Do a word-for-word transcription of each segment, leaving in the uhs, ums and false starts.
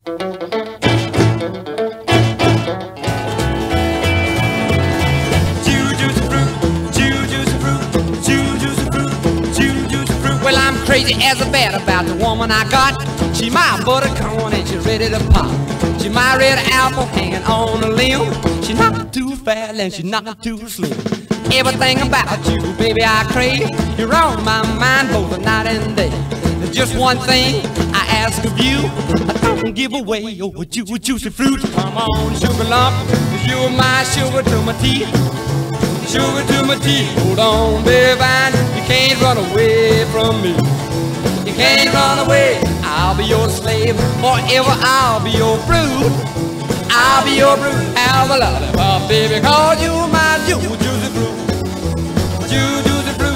Well, I'm crazy as a bat about the woman I got. She my buttercorn and she's ready to pop. She my red apple hanging on a limb. She not too fat and she not too slim. Everything about you, baby, I crave. You're on my mind both the night and day. There's just one thing I ask of you. I don't give away your ju juicy fruit. Come on, sugar lump, you're my sugar to my tea. Sugar to my tea. Hold on, baby, vine, you can't run away from me. You can't run away. I'll be your slave forever. I'll be your brood. I'll be your brood. Have a lollipop, baby, cause you're my ju juicy fruit. Ju juicy fruit.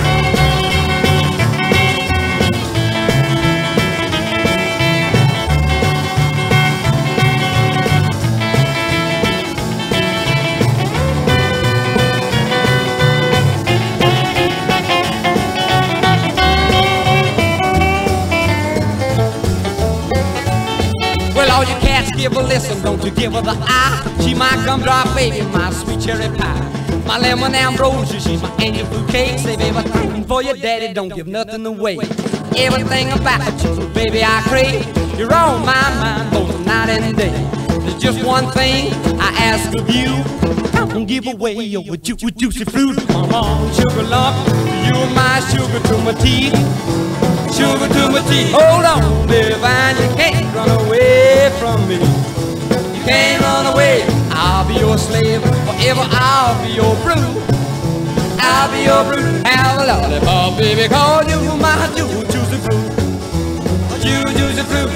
All you cats give her listen, don't you give her the eye. She my gumdrop baby, my sweet cherry pie. My lemon ambrosia, she's my angel food cake. Say baby, I'm for your daddy, don't give nothing away. Everything about you, baby, I crave. You're on my mind both night and day. There's just one thing I ask of you. Don't give away your ju juicy fruit. Come on, sugar lump, you're my sugar to my tea. Sugar to my tea. Hold on, baby, vine, you can't run away from me. You can't run away. I'll be your slave forever. I'll be your brood. I'll be your brood. Have a lollipop, baby, call you my ju juicy fruit. Ju juicy fruit.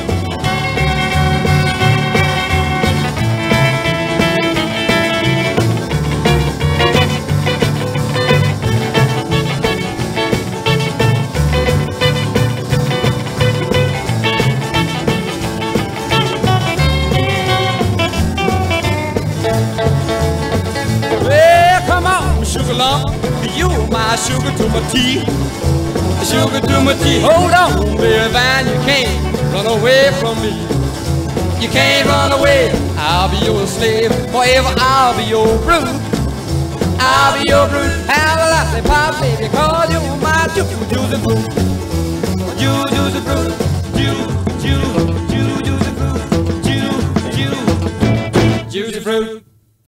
Sugar lump, you my sugar to my tea. Sugar to my tea. Hold on, baby, vine, you can't run away from me. You can't run away. I'll be your slave forever. I'll be your brood. I'll be your brood. Have a lollipop, baby, call you my ju juicy fruit. Ju juicy fruit.